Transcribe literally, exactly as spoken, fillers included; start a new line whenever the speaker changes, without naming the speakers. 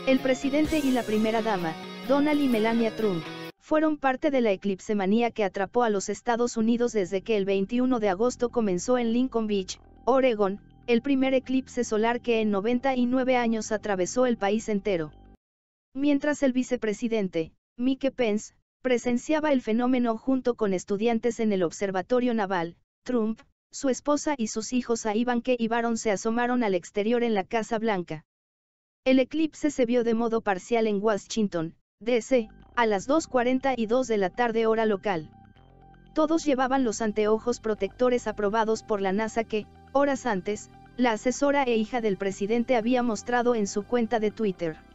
El presidente y la primera dama, Donald y Melania Trump, fueron parte de la eclipsemanía que atrapó a los Estados Unidos desde que el veintiuno de agosto comenzó en Lincoln Beach, Oregón, el primer eclipse solar que en noventa y nueve años atravesó el país entero. Mientras el vicepresidente, Mike Pence, presenciaba el fenómeno junto con estudiantes en el observatorio naval, Trump, su esposa y sus hijos Ivanka y Barron se asomaron al exterior en la Casa Blanca. El eclipse se vio de modo parcial en Washington, D C, a las dos cuarenta y dos de la tarde hora local. Todos llevaban los anteojos protectores aprobados por la NASA que, horas antes, la asesora e hija del presidente había mostrado en su cuenta de Twitter.